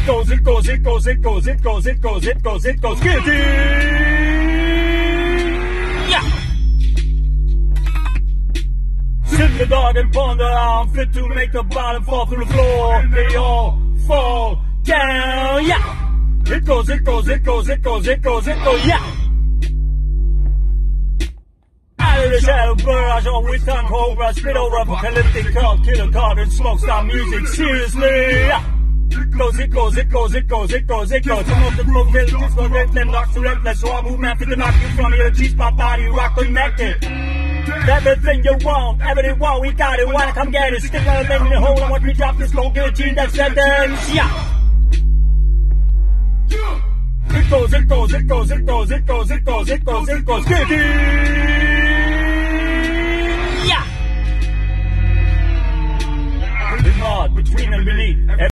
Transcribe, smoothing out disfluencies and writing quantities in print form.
goes, it goes, it goes, it goes, it goes, it goes, it goes, it goes, get it! Yeah! Sit the dog and ponder, I'm fit to make the bottom fall through the floor. They all fall down, yeah! It goes, it goes, it goes, it goes, it goes, it goes, yeah! Out of the shadow barrage on with tongue cobra, spit over apocalyptic talk, killer talk and smoke stop music, seriously, yeah! It goes, it goes, it goes, it goes, it goes, it goes. Turn off the flow, get it, just go relentless, lock to relentless. So I move man, fit to knock you from your G's, my body, rock connected. Everything you want, everything want, we got it, wanna come get it. Stick on the main hole, I want me drop this low, guillotine, that sentence, yeah! It goes, it goes, it goes, it goes, it goes, it goes, it goes, it goes, get it! Yeah! It's hard between and beneath.